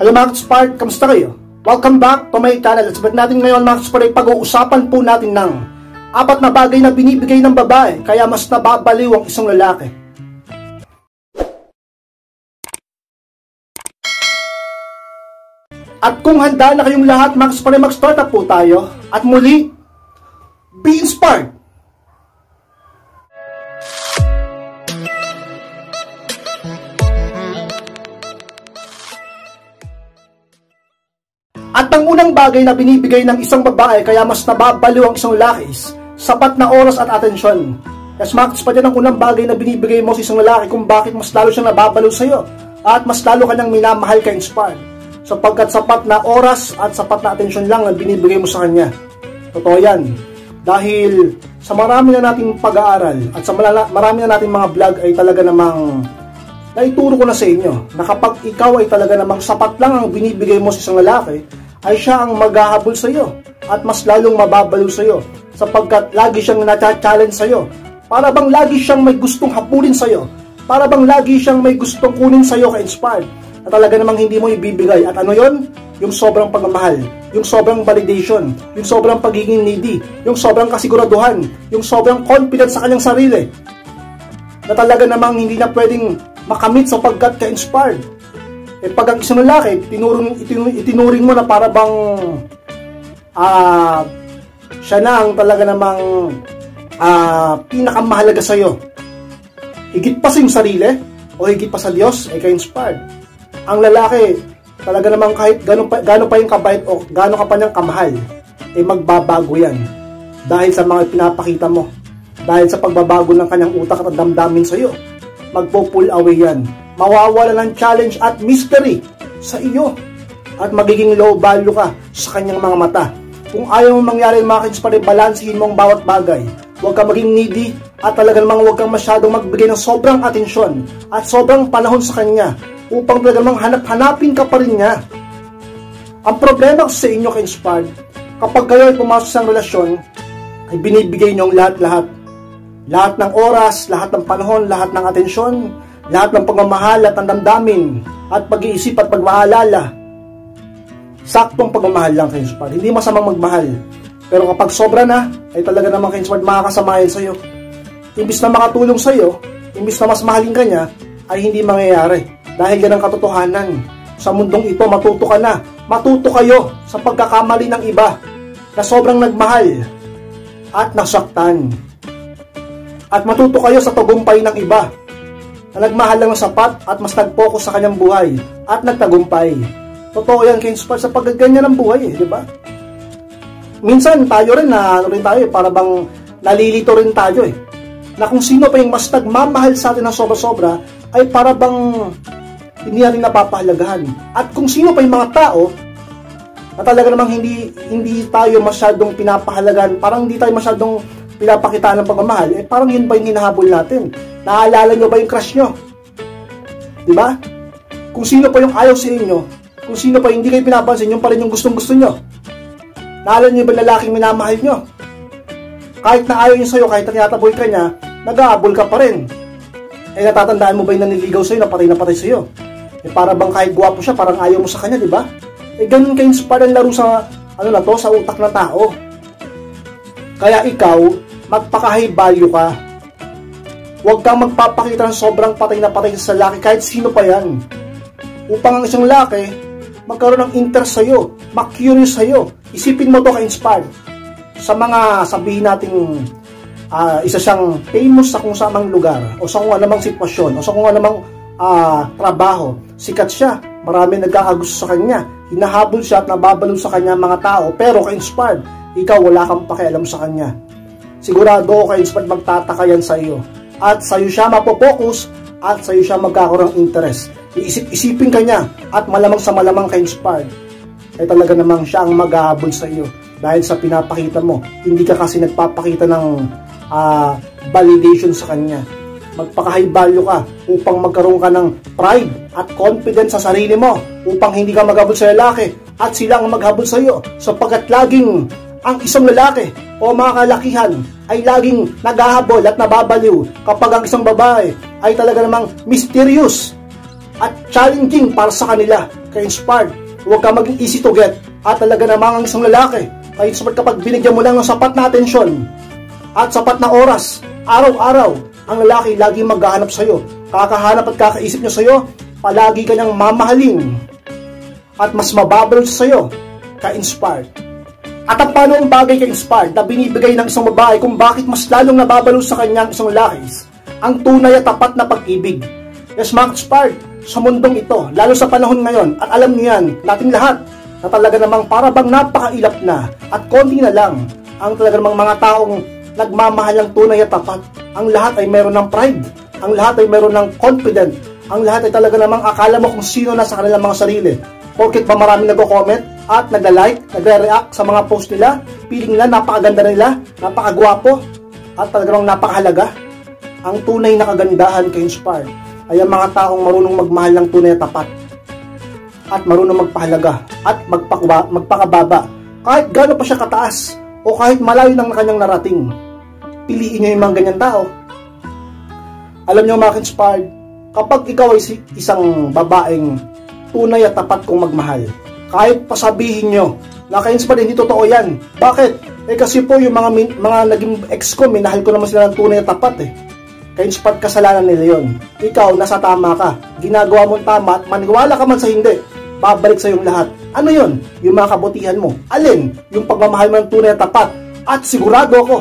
Hello mga Spark, kamusta kayo? Welcome back to my channel. At sabat natin ngayon mga Spark ay pag-uusapan po natin ng 4 na bagay na binibigay ng babae kaya mas nababaliw ang isang lalaki. At kung handa na kayong lahat mga Spark, mag-start up po tayo. At muli, be inspired! At ang unang bagay na binibigay ng isang babae kaya mas nababaliw ang isang lalaki is sapat na oras at atensyon. Yes, Max, pa dyan ang unang bagay na binibigay mo sa isang lalaki kung bakit mas lalo siyang nababaliw sa iyo at mas lalo kanyang minamahal ka, inspired. Sapagkat sapat na oras at sapat na atensyon lang na binibigay mo sa kanya. Totoo yan. Dahil sa marami na nating pag-aaral at sa marami na nating mga vlog ay talaga namang naituro ko na sa inyo na kapag ikaw ay talaga namang sapat lang ang binibigay mo sa isang lalaki, ay siya ang maghahabol sa iyo at mas lalong mababaliw sa iyo sapagkat lagi siyang na-challenge sa iyo. Para bang lagi siyang may gustong habulin sa iyo. Para bang lagi siyang may gustong kunin sa iyo ka-inspired na talaga namang hindi mo ibibigay. At ano yon? Yung sobrang pagmamahal, yung sobrang validation, yung sobrang pagiging needy, yung sobrang kasiguraduhan, yung sobrang confidence sa kanyang sarili na talaga namang hindi na pwedeng makamit sapagkat ka-inspired. Eh pag ang isang lalaki, itinuring mo na para bang siya na ang talaga namang pinakamahalaga sa iyo. Higit pa sa iyong sarili o higit pa sa Diyos, ay ka-inspired. Ang lalaki, talaga namang kahit gano'n pa yung kabait o gano'n ka pa niyang kamahal, eh magbabago yan. Dahil sa mga pinapakita mo. Dahil sa pagbabago ng kanyang utak at damdamin sa iyo. Magpo-pull away yan. Mawawala ng challenge at mystery sa iyo. At magiging low value ka sa kanyang mga mata. Kung ayaw mong mangyari mga ka-inspired, balansihin mo ang bawat bagay. Huwag kang maging needy at talaga namang huwag kang masyadong magbigay ng sobrang atensyon at sobrang panahon sa kanya upang talaga namang hanap-hanapin ka pa rin niya. Ang problema sa inyo ka-inspired, kapag kayo ay pumasok sa relasyon, ay binibigay niyo ang lahat-lahat. Lahat ng oras, lahat ng panahon, lahat ng atensyon, lahat ng pagmamahal at ang damdamin at pag-iisip at pagmaalala. Saktong pagmamahal lang ka-inspired. Hindi masamang magmahal. Pero kapag sobra na, ay talaga naman ka-inspired makakasamahin sa iyo. Imbis na makatulong sa iyo, imbis na mas mahalin ka niya, ay hindi mangyayari. Dahil yan ang katotohanan. Sa mundong ito, matuto ka na. Matuto kayo sa pagkakamali ng iba na sobrang nagmahal at nasaktan. At matuto kayo sa tagumpay ng iba na nagmahal lang ng sapat at mas nag-focus sa kanyang buhay at nagtagumpay. Totoo yan, ka-inspired, sa pagganyan ng buhay, di ba? Minsan tayo rin na para bang nalilito rin tayo na kung sino pa yung mas nagmamahal sa atin ng sobra-sobra ay para bang hindi natin napapahalagahan. At kung sino pa yung mga tao na talaga namang hindi tayo masyadong pinapahalagan, parang hindi tayo masyadong pinapakita ng pagmamahal, eh parang yun ba yung hinahabol natin? Naalala nyo ba yung crush nyo? Diba? Kung sino pa yung ayaw sa inyo, kung sino pa hindi kayo pinapansin, yung pa rin yung gustong-gusto nyo. Naalala nyo ba lalaking minamahal nyo? Kahit na ayaw nyo sa'yo, kahit na tinataboy ka niya, nag-aabol ka pa rin. Eh natatandaan mo ba yung naniligaw sa'yo, na patay sa'yo? Eh para bang kahit guwapo siya, parang ayaw mo sa kanya, diba? Eh ganun ka-inspired ang laro sa, sa utak ng tao. Kaya ikaw, magpaka-high value ka. Huwag kang magpapakita ng sobrang patay na patay sa lalaki kahit sino pa yan. Upang ang isang lalaki magkaroon ng interest sa'yo, mag-curious sa'yo. Isipin mo to ka-inspired. Sa mga sabihin nating isa siyang famous sa kung samang lugar o sa kung anumang sitwasyon o sa kung anumang trabaho. Sikat siya, marami nagkakagusto sa kanya, hinahabol siya at nababaliw sa kanya mga tao, pero ka-inspired, ikaw wala kang pakialam sa kanya. Sigurado ka-inspired, magtataka yan sa iyo. At sa iyo siya mapopokus at sa iyo siya magkakaroon ng interest. Iisip-isipin ka niya at malamang sa malamang ka-inspired, ay talaga namang siya ang maghahabol sa iyo dahil sa pinapakita mo. Hindi ka kasi nagpapakita ng validation sa kanya. Magpaka-high value ka upang magkaroon ka ng pride at confidence sa sarili mo upang hindi ka maghabol sa lalaki at sila ang maghabol sa iyo, sapagkat laging ang isang lalaki o mga kalakihan ay laging naghahabol at nababaliw kapag ang isang babae ay talaga namang mysterious at challenging para sa kanila. ka-inspired. Huwag ka maging easy to get at talaga namang ang isang lalaki. Ka-inspired kapag binigyan mo lang ng sapat na atensyon at sapat na oras, araw-araw, ang lalaki lagi maghahanap sa'yo. Kakahanap at kakaisip niya sa'yo, palagi ka niyang mamahalin at mas mababalo sa'yo, ka-inspired. At ang paano ang bagay ka-inspired na binibigay ng isang babae kung bakit mas lalong nababalo sa kanya ang isang lalaki? Ang tunay at tapat na pag-ibig. Yes, mga ka-inspired, sa mundong ito, lalo sa panahon ngayon, at alam niyo yan, nating lahat, na talaga namang para bang napakailap na at konti na lang ang talaga namang mga taong nagmamahal ng tunay at tapat. Ang lahat ay meron ng pride, ang lahat ay meron ng confident, ang lahat ay talaga namang akala mo kung sino na sa kanilang mga sarili. Porket pa maraming nagko-comment at nagla-like, nagre-react sa mga post nila, feeling nila napakaganda nila, napakagwapo, at talagang napakahalaga. Ang tunay na kagandahan ka-inspired ay ang mga taong marunong magmahal ng tunay at tapat at marunong magpahalaga at magpakababa kahit gaano pa siya kataas o kahit malayo ng kanyang narating. Piliin niyo yung mga ganyan tao. Alam niyo mga ka-inspired, kapag ikaw ay isang babaeng tunay at tapat kong magmahal, kahit pasabihin nyo na ka-inspired hindi totoo yan. Bakit? Kasi po yung mga naging ex ko, minahal ko naman sila ng tunay at tapat Ka-inspired, kasalanan nila yon. Ikaw, nasa tama ka. Ginagawa mong tama at maniwala ka man sa hindi, babalik sa yung lahat. Ano yon? Yung mga kabutihan mo. Alin? Yung pagmamahal mo ng tunay at tapat. At sigurado ako,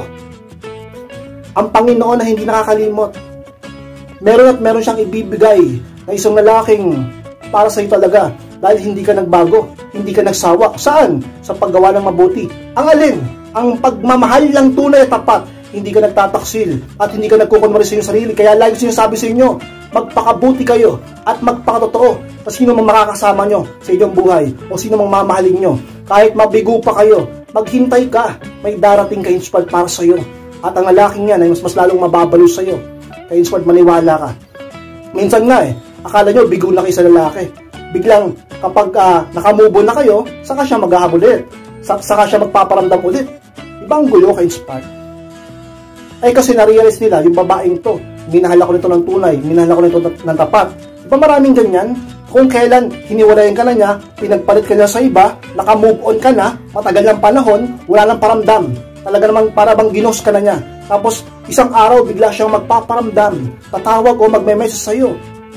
ang Panginoon na hindi nakakalimot. Meron siyang ibibigay na isang lalaking para sa iyo talaga. Dahil hindi ka nagbago, hindi ka nagsawa. Saan? Sa paggawa ng mabuti. Ang alin? Ang pagmamahal ng tunay at tapat. Hindi ka nagtataksil at hindi ka nagkukunwari sa iyong sarili. Kaya lagi sinasabi sa inyo, magpakabuti kayo at magpakatotoo sa sino mang makakasama nyo sa inyong buhay o sino mang mamahalin nyo. Kahit mabigo pa kayo, maghintay ka. May darating ka-inspired para sa iyo. At ang lalaking yan ay mas lalong mababalo sa iyo. Ka-inspired, maniwala ka. Minsan nga akala nyo bigo na kayo sa lalaki. Biglang kapag nakamove on na kayo, saka siya maghahabol ulit. Saka siya magpaparamdam ulit. Ibang gulo ka-inspired. Kasi na-realize nila, yung babaeng to, minahal ako nito ng tunay, minahal ako nito ng tapat. Diba maraming ganyan? Kung kailan hiniwalayan ka na niya, pinagpalit ka niya sa iba, naka-move on ka na, matagal ng panahon, wala nang paramdam. Talaga namang para bang ginos ka na niya. Tapos, isang araw, bigla siyang magpaparamdam, tatawag o magme-message sa'yo.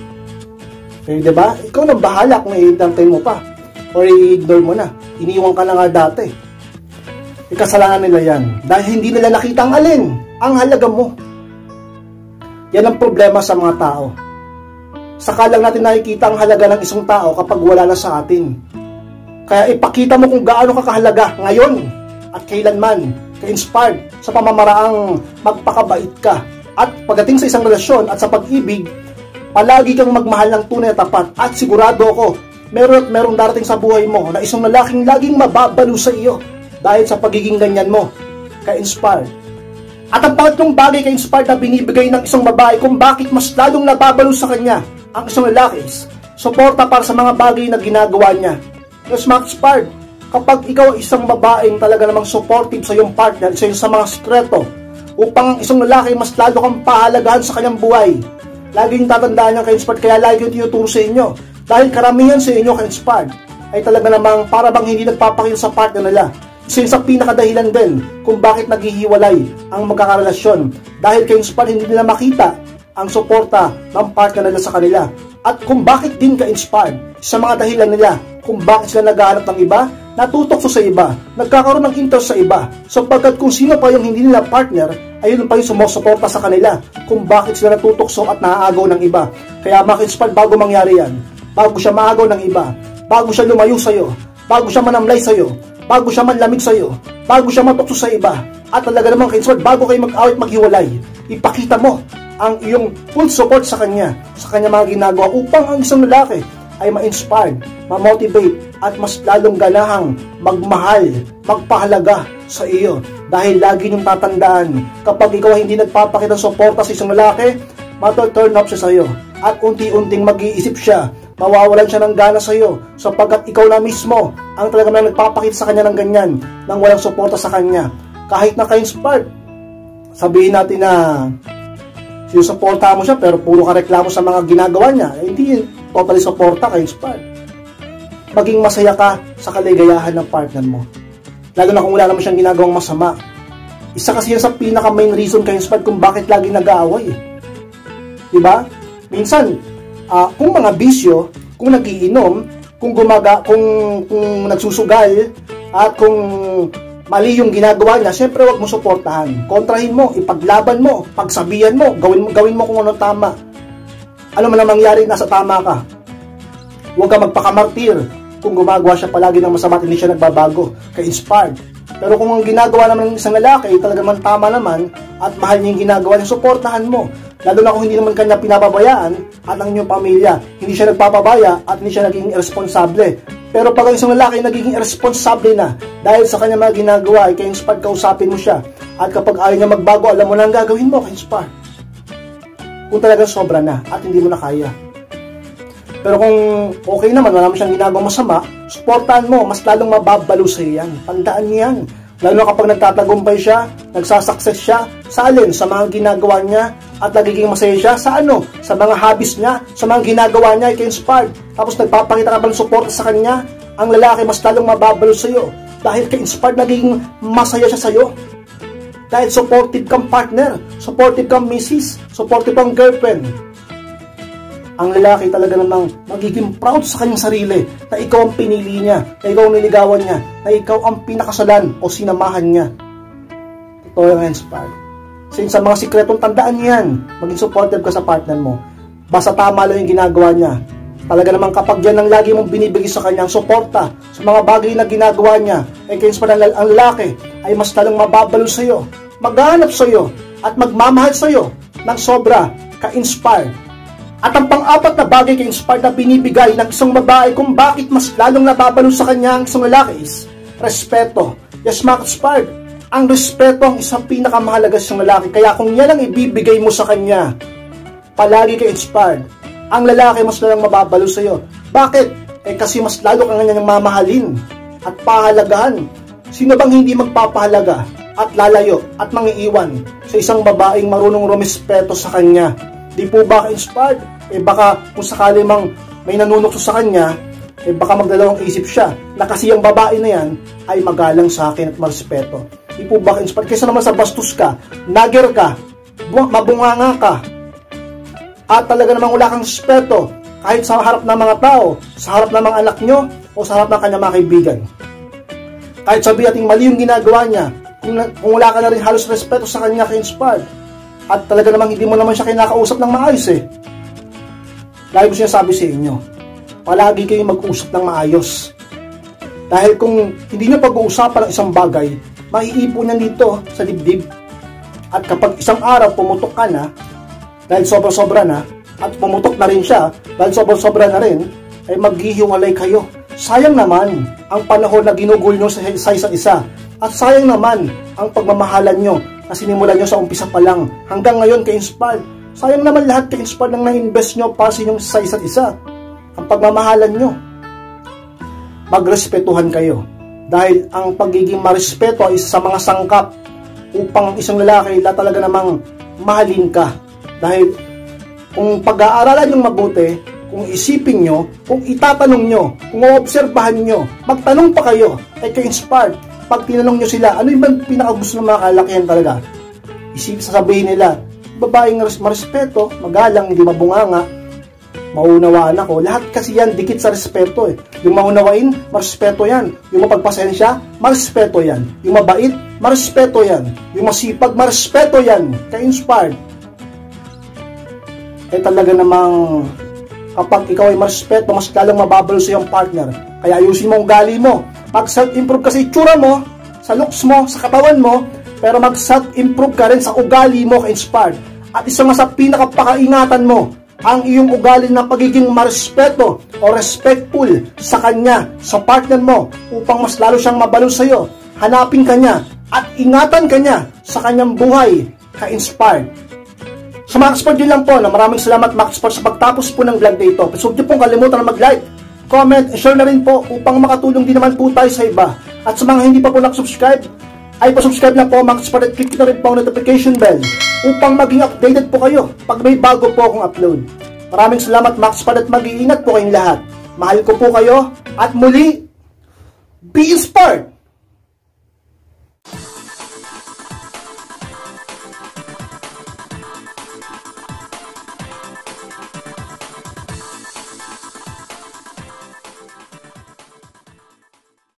Diba? Ikaw nang bahala kung i-entertain mo pa or i-ignore mo na. Iniwan ka na nga dati. Kasalanan nila yan. Dahil hindi nila nakita ang alin, ang halaga mo. Yan ang problema sa mga tao. Saka lang natin nakikita ang halaga ng isang tao kapag wala na sa atin. Kaya ipakita mo kung gaano ka kahalaga ngayon at kailanman ka-inspired sa pamamaraang magpakabait ka. At pagdating sa isang relasyon at sa pag-ibig, palagi kang magmahal ng tunay at tapat. At sigurado ako, merong darating sa buhay mo na isang lalaking laging mababalo sa iyo dahil sa pagiging ganyan mo, ka-inspired. At ang pangatlong bagay ka-inspired na binibigay ng isang babae kung bakit mas lalong nababalo sa kanya ang isang lalaki is suporta para sa mga bagay na ginagawa niya. Yes, mga ka-inspired, kapag ikaw isang babaeng talaga namang supportive sa iyong partner, sa mga sikreto, upang ang isang lalaki mas lalo kang pahalagahan sa kanyang buhay. Laging tatandaan niya ka-inspired, kaya lagi yung tinuturo sa inyo. Dahil karamihan sa inyo ka-inspired ay talaga namang para bang hindi nagpapakita sa partner nila. Isa sa pinakadahilan din kung bakit naghihiwalay ang magkakarelasyon. Dahil ka-inspired, hindi nila makita ang suporta ng partner nila sa kanila. At kung bakit din ka-inspired, sa mga dahilan nila kung bakit sila naghahanap ng iba, natutokso sa iba, nagkakaroon ng interest sa iba, sapagkat kung sino pa yung hindi nila partner, ayun pa yung sumusuporta sa kanila kung bakit sila natutokso at naaagaw ng iba. Kaya mga ka-inspired, bago mangyari yan, bago siya maagaw ng iba, bago siya lumayo sa'yo, bago siya manamlay sa'yo, bago siya manlamig sa'yo, bago siya matokso sa iba, at talaga namang ka-inspired, bago kayo mag-awit maghiwalay, ipakita mo ang iyong full support sa kanya mga ginagawa upang ang isang lalaki ay ma-inspired, ma-motivate at mas lalong ganahang magmahal, magpahalaga sa iyo. Dahil lagi niyong tatandaan, kapag ikaw hindi nagpapakita ng suporta sa isang lalaki, mato-turn off siya sa iyo at unti-unting mag-iisip siya, mawawalan siya ng gana sa iyo sapagkat ikaw na mismo ang talagang nagpapakita sa kanya ng ganyan nang walang suporta sa kanya. Kahit na ka-inspired, sabihin natin na sinusuporta mo siya pero puro ka reklamo sa mga ginagawa niya, hindi totally suporta ka-inspired. maging masaya ka sa kaligayahan ng partner mo. Lalo na kung wala naman siyang ginagawang masama. Isa kasi yan sa pinaka main reason kayo kung bakit lagi nag-aaway. Diba? Minsan, kung mga bisyo, kung nagiinom, kung nagsusugal, at kung mali yung ginagawa niya, syempre wag mo suportahan. Kontrahin mo, ipaglaban mo, pagsabihan mo, gawin mo kung anong tama. Ano man ang mangyari, nasa tama ka. Huwag ka magpakamartir kung gumagawa siya palagi ng masama at hindi siya nagbabago. Ka-inspired. Pero kung ang ginagawa naman ng isang lalaki, talaga naman tama naman, at mahal niya yung ginagawa niya, suportahan mo. Lalo na kung hindi naman kanya pinapabayaan at ang inyong pamilya, hindi siya nagpapabaya at hindi siya naging irresponsable. Pero pag ang isang lalaki nagiging irresponsable na dahil sa kanya mga ginagawa, ay ka-inspired, kausapin mo siya. At kapag ayaw niya magbago, alam mo na ang gagawin mo, ka-inspired. Kung talagang sobra na at hindi mo na kaya. Pero kung okay naman, wala naman siyang ginagawang masama, suportahan mo, mas lalong mababalo sa yan. Tandaan niyan. Lalo na kapag nagtatagumpay siya, nagsasucess siya, sa alin? Sa mga ginagawa niya, at nagiging masaya siya, sa ano? Sa mga hobbies niya, sa mga ginagawa niya, ka-inspired. Tapos nagpapakita ka ba ng support sa kanya, ang lalaki mas lalong mababalo sa iyo. Dahil ka-inspired, nagiging masaya siya sa iyo. Dahil supportive kang partner, supportive kang misis, supportive kang girlfriend. Ang lalaki talaga namang magiging proud sa kanyang sarili na ikaw ang pinili niya, na ikaw ang niligawan niya, na ikaw ang pinakasalan o sinamahan niya. Ito yung inspired. Sa mga sikretong tandaan niyan, maging supportive ka sa partner mo. Basta tama lang yung ginagawa niya. Talaga namang kapag yan ang lagi mong binibigay sa kanyang suporta sa mga bagay na ginagawa niya, ay ka-inspired ang lalaki ay mas talang mababalo sa iyo, maghanap sa iyo, at magmamahal sa iyo ng sobra, ka-inspired. At ang pang-apat na bagay ka-inspired na binibigay ng isang babae kung bakit mas lalong nababalo sa kanya ang isang lalaki is respeto. Yes, mga ka-inspired, ang respeto ang isang pinakamahalaga sa isang lalaki. Kaya kung yan ang ibibigay mo sa kanya, palagi ka-inspired, ang lalaki mas lalong mababalo sa iyo. Bakit? Kasi mas lalo kang kanyang mamahalin at pahalagahan. Sino bang hindi magpapahalaga at lalayo at mangiiwan sa isang babaeng marunong rumespeto sa kanya? Di po ba ka-inspired? Baka kung sakali mang may nanunokso sa kanya, baka magdalawang isip siya na kasi yung babae na yan ay magalang sa akin at marespeto. Di po ba ka-inspired? Kaysa naman sa bastos ka, nagger ka, mabunganga ka, at talaga namang wala kang respeto kahit sa harap ng mga tao, sa harap ng mga anak nyo, o sa harap ng kanyang mga kaibigan. Kahit sabi ating mali yung ginagawa niya, kung wala ka na rin halos respeto sa kanya, ka-inspired, at talaga namang hindi mo naman siya kinakausap ng maayos Lagi ko sinasabi sa inyo, palagi kayong mag-usap ng maayos. Dahil kung hindi nyo pag-uusapan ng isang bagay, maiipon yan dito sa dibdib. At kapag isang araw pumutok ka na, dahil sobra-sobra na, at pumutok na rin siya, dahil sobra-sobra na rin, ay maghihiwalay kayo. Sayang naman ang panahon na ginugol nyo sa isa't isa. At sayang naman ang pagmamahalan nyo na sinimulan nyo sa umpisa pa lang. Hanggang ngayon ka-inspired. Sayang naman lahat ka-inspired ng na-invest nyo para sa inyong sa isa't isa. Ang pagmamahalan nyo. Magrespetuhan kayo. Dahil ang pagiging marespeto ay isa sa mga sangkap upang isang lalaki na talaga namang mahalin ka. Dahil kung pag-aaralan nyo mabuti, kung isipin nyo, kung itatanong nyo, kung oobserbahan nyo, magtanong pa kayo, ay ka-inspired. Pag tinanong nyo sila, ano yung pinakagusto ng mga kalakihan talaga? Sasabihin nila, babaeng marespeto, magalang, hindi mabunganga, maunawaan ako. Lahat kasi yan, dikit sa respeto Yung maunawain, marespeto yan. Yung mapagpasensya, marespeto yan. Yung mabait, marespeto yan. Yung masipag, marespeto yan. Ka-inspired. Talaga namang kapag ikaw ay marespeto, mas lalong mababalo sa iyong partner. Kaya ayusin mo ang ugali mo. Mag-self-improve ka sa itsura mo, sa looks mo, sa katawan mo, pero mag-self-improve ka rin sa ugali mo, ka-inspired. At isa nga sa pinakapakaingatan mo, ang iyong ugali na pagiging marespeto o respectful sa kanya, sa partner mo, upang mas lalo siyang mabalo sa iyo. Hanapin ka niya at ingatan ka niya sa kanyang buhay, ka-inspired. So mga ka-sport, yun lang po. Maraming salamat mga ka-sport sa pagtapos po ng vlog na ito. So huwag niyo pong kalimutan na mag-like, comment, and share na rin po upang makatulong din naman po tayo sa iba. At sa mga hindi pa po nakasubscribe, ay pasubscribe na po mga ka-sport at click na rin po ang notification bell upang maging updated po kayo pag may bago po akong upload. Maraming salamat mga ka-sport at mag-iingat po kayong lahat. Mahal ko po kayo. At muli, be inspired!